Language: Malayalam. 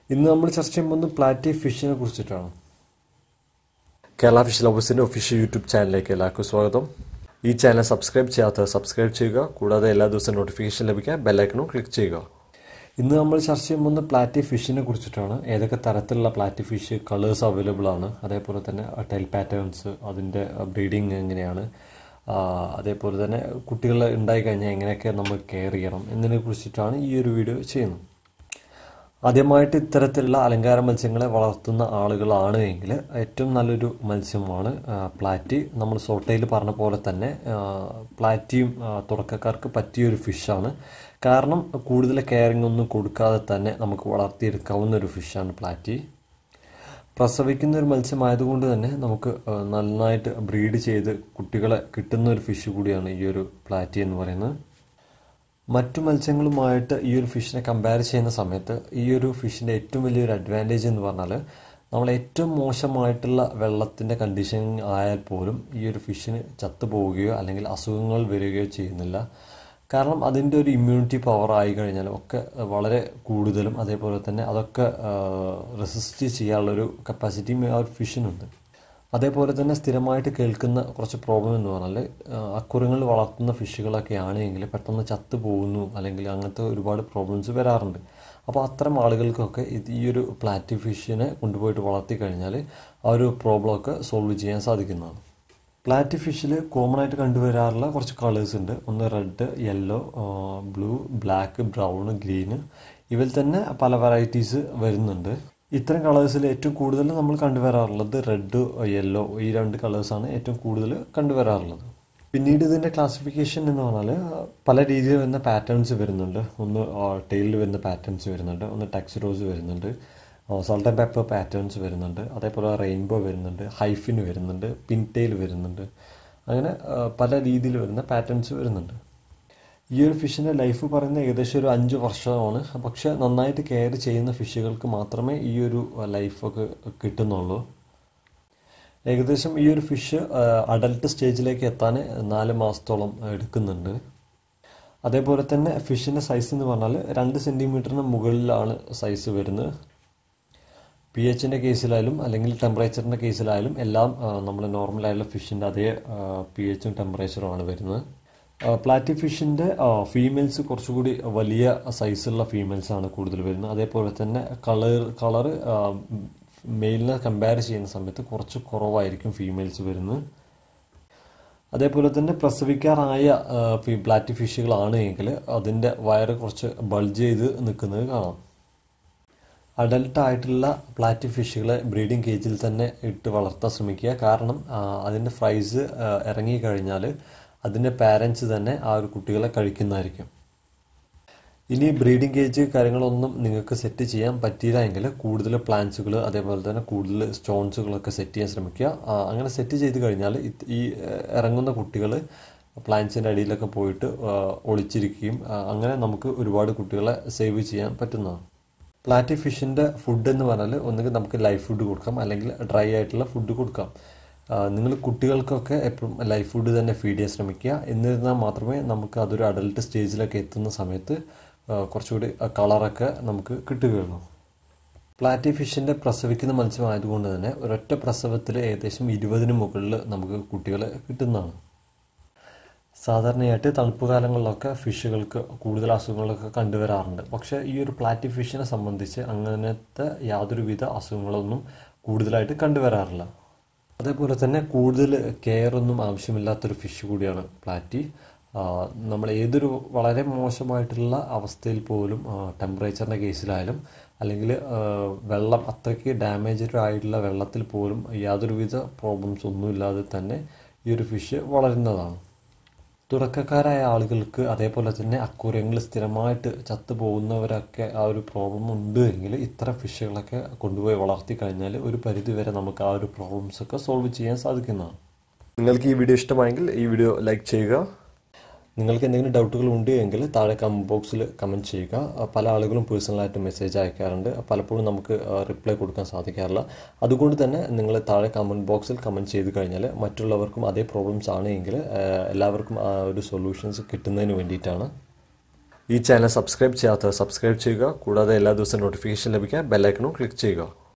ഇന്ന് നമ്മൾ ചർച്ച ചെയ്യുമ്പോൾ പ്ലാറ്റി ഫിഷിനെ കുറിച്ചിട്ടാണ്. കേരള ഫിഷ് ലവേഴ്സിൻ്റെ ഒഫീഷ്യൽ യൂട്യൂബ് ചാനലിലേക്ക് എല്ലാവർക്കും സ്വാഗതം. ഈ ചാനൽ സബ്സ്ക്രൈബ് ചെയ്യാത്തവർ സബ്സ്ക്രൈബ് ചെയ്യുക. കൂടാതെ എല്ലാ ദിവസവും നോട്ടിഫിക്കേഷൻ ലഭിക്കാൻ ബെല്ലൈക്കണും ക്ലിക്ക് ചെയ്യുക. ഇന്ന് നമ്മൾ ചർച്ച ചെയ്യുമ്പോൾ പ്ലാറ്റി ഫിഷിനെ കുറിച്ചിട്ടാണ്. ഏതൊക്കെ തരത്തിലുള്ള പ്ലാറ്റി ഫിഷ് കളേഴ്സ് അവൈലബിൾ ആണ്, അതേപോലെ തന്നെ ടെയിൽ പാറ്റേൺസ്, അതിൻ്റെ ബ്രീഡിങ് എങ്ങനെയാണ്, അതേപോലെ തന്നെ കുട്ടികൾ ഉണ്ടായിക്കഴിഞ്ഞാൽ എങ്ങനെയൊക്കെ നമ്മൾ കെയർ ചെയ്യണം എന്നതിനെ കുറിച്ചിട്ടാണ് ഈ ഒരു വീഡിയോ ചെയ്യുന്നത്. ആദ്യമായിട്ട് ഇത്തരത്തിലുള്ള അലങ്കാര മത്സ്യങ്ങളെ വളർത്തുന്ന ആളുകളാണ് എങ്കിൽ ഏറ്റവും നല്ലൊരു മത്സ്യമാണ് പ്ലാറ്റി. നമ്മൾ സോട്ടയിൽ പറഞ്ഞ പോലെ തന്നെ പ്ലാറ്റിയും തുടക്കക്കാർക്ക് പറ്റിയൊരു ഫിഷാണ്. കാരണം കൂടുതൽ കെയറിംഗ് ഒന്നും കൊടുക്കാതെ തന്നെ നമുക്ക് വളർത്തിയെടുക്കാവുന്ന ഒരു ഫിഷാണ് പ്ലാറ്റി. പ്രസവിക്കുന്ന ഒരു മത്സ്യമായതുകൊണ്ട് തന്നെ നമുക്ക് നന്നായിട്ട് ബ്രീഡ് ചെയ്ത് കുട്ടികളെ കിട്ടുന്ന ഒരു ഫിഷ് കൂടിയാണ് ഈ ഒരു പ്ലാറ്റി എന്ന് പറയുന്നത്. മറ്റു മത്സ്യങ്ങളുമായിട്ട് ഈ ഒരു ഫിഷിനെ കമ്പയർ ചെയ്യുന്ന സമയത്ത് ഈ ഒരു ഫിഷിൻ്റെ ഏറ്റവും വലിയൊരു അഡ്വാൻറ്റേജ് എന്ന് പറഞ്ഞാൽ നമ്മൾ ഏറ്റവും മോശമായിട്ടുള്ള വെള്ളത്തിൻ്റെ കണ്ടീഷൻ ആയാൽ പോലും ഈ ഒരു ഫിഷിന് ചത്തുപോവുകയോ അല്ലെങ്കിൽ അസുഖങ്ങൾ വരികയോ ചെയ്യുന്നില്ല. കാരണം അതിൻ്റെ ഒരു ഇമ്മ്യൂണിറ്റി പവർ ആയി കഴിഞ്ഞാൽ ഒക്കെ വളരെ കൂടുതലും, അതേപോലെ തന്നെ അതൊക്കെ റെസിസ്റ്റ് ചെയ്യാനുള്ളൊരു കപ്പാസിറ്റിയും ആ ഒരു ഫിഷിനുണ്ട്. അതേപോലെ തന്നെ സ്ഥിരമായിട്ട് കേൾക്കുന്ന കുറച്ച് പ്രോബ്ലം എന്ന് പറഞ്ഞാൽ അക്വേറിയങ്ങളിൽ വളർത്തുന്ന ഫിഷുകളൊക്കെ ആണെങ്കിൽ പെട്ടെന്ന് ചത്തു പോകുന്നു, അല്ലെങ്കിൽ അങ്ങനത്തെ ഒരുപാട് പ്രോബ്ലംസ് വരാറുണ്ട്. അപ്പോൾ അത്തരം ആളുകൾക്കൊക്കെ ഈ ഒരു പ്ലാറ്റി ഫിഷിനെ കൊണ്ടുപോയിട്ട് വളർത്തി കഴിഞ്ഞാൽ ആ ഒരു പ്രോബ്ലമൊക്കെ സോൾവ് ചെയ്യാൻ സാധിക്കുന്നതാണ്. പ്ലാറ്റി ഫിഷിൽ കോമൺ ആയിട്ട് കണ്ടുവരാറുള്ള കുറച്ച് കളേഴ്സ് ഉണ്ട്. ഒന്ന് red, yellow, blue, black, brown, green, ഇവയിൽ തന്നെ പല വെറൈറ്റീസ് വരുന്നുണ്ട്. ഇത്തരം കളേഴ്സിൽ ഏറ്റവും കൂടുതൽ നമ്മൾ കണ്ടുവരാറുള്ളത് റെഡ്, യെല്ലോ, ഈ രണ്ട് കളേഴ്സാണ് ഏറ്റവും കൂടുതൽ കണ്ടുവരാറുള്ളത്. പിന്നീട് ഇതിൻ്റെ ക്ലാസിഫിക്കേഷൻ എന്ന് പറഞ്ഞാൽ പല രീതിയിൽ വരുന്ന പാറ്റേൺസ് വരുന്നുണ്ട്. ഒന്ന് ടെയിലിൽ വരുന്ന പാറ്റേൺസ് വരുന്നുണ്ട്, ഒന്ന് ടെക്സ്റോസ് വരുന്നുണ്ട്, സോൾട്ട് ആൻഡ് പെപ്പർ പാറ്റേൺസ് വരുന്നുണ്ട്, അതേപോലെ റെയിൻബോ വരുന്നുണ്ട്, ഹൈഫിൻ വരുന്നുണ്ട്, പിൻ ടെയിൽ വരുന്നുണ്ട്. അങ്ങനെ പല രീതിയിൽ വരുന്ന പാറ്റേൺസ് വരുന്നുണ്ട്. ഈ ഒരു ഫിഷിൻ്റെ ലൈഫ് പറയുന്നത് ഏകദേശം ഒരു 5 വർഷമാണ്. പക്ഷേ നന്നായിട്ട് കെയർ ചെയ്യുന്ന ഫിഷുകൾക്ക് മാത്രമേ ഈ ഒരു ലൈഫൊക്കെ കിട്ടുന്നുള്ളൂ. ഏകദേശം ഈ ഒരു ഫിഷ് അഡൽട്ട് സ്റ്റേജിലേക്ക് എത്താൻ 4 മാസത്തോളം എടുക്കുന്നുണ്ട്. അതേപോലെ തന്നെ ഫിഷിൻ്റെ സൈസ് എന്ന് പറഞ്ഞാൽ 2 സെൻറ്റിമീറ്ററിന് മുകളിലാണ് സൈസ് വരുന്നത്. pHൻ്റെ കേസിലായാലും അല്ലെങ്കിൽ ടെമ്പറേച്ചറിൻ്റെ കേസിലായാലും എല്ലാം നമ്മൾ നോർമലായുള്ള ഫിഷിൻ്റെ അതേ pHും ടെമ്പറേച്ചറുമാണ് വരുന്നത്. പ്ലാറ്റി ഫിഷിൻ്റെ ഫീമെയിൽസ് കുറച്ചുകൂടി വലിയ സൈസുള്ള ഫീമെയിൽസാണ് കൂടുതൽ വരുന്നത്. അതേപോലെ തന്നെ കളറ് മെയിലിനെ കമ്പയർ ചെയ്യുന്ന സമയത്ത് കുറച്ച് കുറവായിരിക്കും ഫീമെയിൽസ് വരുന്നത്. അതേപോലെ തന്നെ പ്രസവിക്കാറായ പ്ലാറ്റി ഫിഷുകളാണ് എങ്കിൽ അതിൻ്റെ വയറ് കുറച്ച് ബൾജ് ചെയ്ത് നിൽക്കുന്നത് കാണാം. അഡൽട്ടായിട്ടുള്ള പ്ലാറ്റി ഫിഷുകളെ ബ്രീഡിംഗ് കേജിൽ തന്നെ ഇട്ട് വളർത്താൻ ശ്രമിക്കുക. കാരണം അതിൻ്റെ ഫ്രൈസ് ഇറങ്ങിക്കഴിഞ്ഞാൽ അതിൻ്റെ പാരൻസ് തന്നെ ആ ഒരു കുട്ടികളെ കഴിക്കുന്നതായിരിക്കും. ഇനി ബ്രീഡിംഗ് കേജ് കാര്യങ്ങളൊന്നും നിങ്ങൾക്ക് സെറ്റ് ചെയ്യാൻ പറ്റിയില്ല എങ്കിൽ കൂടുതൽ പ്ലാന്റ്സുകൾ, അതേപോലെ തന്നെ കൂടുതൽ സ്റ്റോൺസുകളൊക്കെ സെറ്റ് ചെയ്യാൻ ശ്രമിക്കുക. അങ്ങനെ സെറ്റ് ചെയ്ത് കഴിഞ്ഞാൽ ഈ ഇറങ്ങുന്ന കുട്ടികൾ പ്ലാന്റ്സിൻ്റെ അടിയിലൊക്കെ പോയിട്ട് ഒളിച്ചിരിക്കുകയും അങ്ങനെ നമുക്ക് ഒരുപാട് കുട്ടികളെ സേവ് ചെയ്യാൻ പറ്റുന്നതാണ്. പ്ലാറ്റി ഫിഷിൻ്റെ ഫുഡ് എന്ന് പറഞ്ഞാൽ ഒന്നുകിൽ നമുക്ക് ലൈവ് ഫുഡ് കൊടുക്കാം, അല്ലെങ്കിൽ ഡ്രൈ ആയിട്ടുള്ള ഫുഡ് കൊടുക്കാം. നിങ്ങൾ കുട്ടികൾക്കൊക്കെ എപ്പോഴും ലൈഫ് ഫുഡ് തന്നെ ഫീഡ് ചെയ്യാൻ ശ്രമിക്കുക. എന്നിരുന്നാൽ മാത്രമേ നമുക്ക് അതൊരു അഡൽട്ട് സ്റ്റേജിലൊക്കെ എത്തുന്ന സമയത്ത് കുറച്ചുകൂടി കളറൊക്കെ നമുക്ക് കിട്ടുകയുള്ളൂ. പ്ലാറ്റി ഫിഷിൻ്റെ പ്രസവിക്കുന്ന മത്സ്യമായതുകൊണ്ട് തന്നെ ഒരൊറ്റ പ്രസവത്തിൽ ഏകദേശം 20-ന് മുകളിൽ നമുക്ക് കുട്ടികളെ കിട്ടുന്നതാണ്. സാധാരണയായിട്ട് തണുപ്പ് കാലങ്ങളിലൊക്കെ ഫിഷുകൾക്ക് കൂടുതൽ അസുഖങ്ങളൊക്കെ കണ്ടുവരാറുണ്ട്. പക്ഷേ ഈ ഒരു പ്ലാറ്റി ഫിഷിനെ സംബന്ധിച്ച് അങ്ങനത്തെ യാതൊരുവിധ അസുഖങ്ങളൊന്നും കൂടുതലായിട്ട് കണ്ടുവരാറില്ല. അതേപോലെ തന്നെ കൂടുതൽ കെയറൊന്നും ആവശ്യമില്ലാത്തൊരു ഫിഷ് കൂടിയാണ് പ്ലാറ്റി. നമ്മൾ ഏതൊരു വളരെ മോശമായിട്ടുള്ള അവസ്ഥയിൽ പോലും, ടെമ്പറേച്ചറിൻ്റെ കേസിലായാലും അല്ലെങ്കിൽ വെള്ളം അത്രയ്ക്ക് ഡാമേജ്ഡ് ആയിട്ടുള്ള വെള്ളത്തിൽ പോലും യാതൊരുവിധ പ്രോബ്ലംസ് ഒന്നുമില്ലാതെ തന്നെ ഈ ഒരു ഫിഷ് വളരുന്നതാണ്. തുടക്കക്കാരായ ആളുകൾക്ക്, അതേപോലെ തന്നെ അക്വേറിയങ്ങളിൽ സ്ഥിരമായിട്ട് ചത്തുപോകുന്നവരൊക്കെ ആ ഒരു പ്രോബ്ലം ഉണ്ട് എങ്കിൽ ഇത്തരം ഫിഷുകളൊക്കെ കൊണ്ടുപോയി വളർത്തി കഴിഞ്ഞാൽ ഒരു പരിധി വരെ നമുക്ക് ആ ഒരു പ്രോബ്ലംസൊക്കെ സോൾവ് ചെയ്യാൻ സാധിക്കുന്നതാണ്. നിങ്ങൾക്ക് ഈ വീഡിയോ ഇഷ്ടമായെങ്കിൽ ഈ വീഡിയോ ലൈക്ക് ചെയ്യുക. നിങ്ങൾക്ക് എന്തെങ്കിലും ഡൗട്ടുകൾ ഉണ്ട് എങ്കിൽ താഴെ കമൻറ്റ് ബോക്സിൽ കമൻറ്റ് ചെയ്യുക. പല ആളുകളും പേഴ്സണലായിട്ട് മെസ്സേജ് അയക്കാറുണ്ട്. പലപ്പോഴും നമുക്ക് റിപ്ലൈ കൊടുക്കാൻ സാധിക്കാറില്ല. അതുകൊണ്ട് തന്നെ നിങ്ങൾ താഴെ കമൻറ്റ് ബോക്സിൽ കമൻറ്റ് ചെയ്ത് കഴിഞ്ഞാൽ മറ്റുള്ളവർക്കും അതേ പ്രോബ്ലംസ് ആണ് എങ്കിൽ എല്ലാവർക്കും ആ ഒരു സൊല്യൂഷൻസ് കിട്ടുന്നതിന് വേണ്ടിയിട്ടാണ്. ഈ ചാനൽ സബ്സ്ക്രൈബ് ചെയ്യാത്തവർ സബ്സ്ക്രൈബ് ചെയ്യുക. കൂടാതെ എല്ലാ ദിവസവും നോട്ടിഫിക്കേഷൻ ലഭിക്കാൻ ബെല്ലൈക്കണും ക്ലിക്ക് ചെയ്യുക.